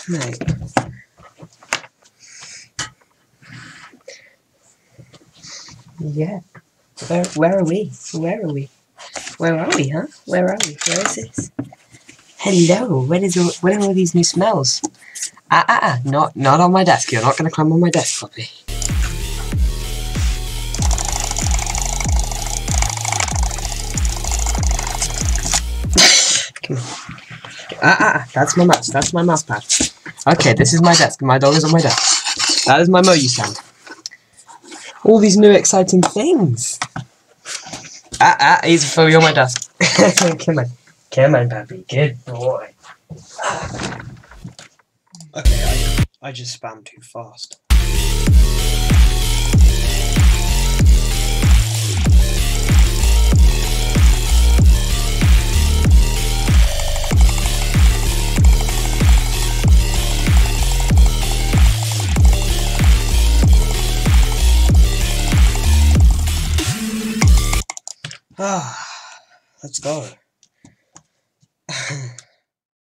Mate. Yeah. Where are we? Where are we? Where are we, huh? Where are we? Where is this? Hello. Where are all these new smells? Not on my desk. You're not gonna climb on my desk, puppy. Come on. That's my mouse. That's my mouse pad. Okay, this is my desk. My dog is on my desk. That is my Moyu stand. All these new exciting things. Easy for you on my desk. Come on, puppy. Good boy. Okay, I just spammed too fast. Let's go.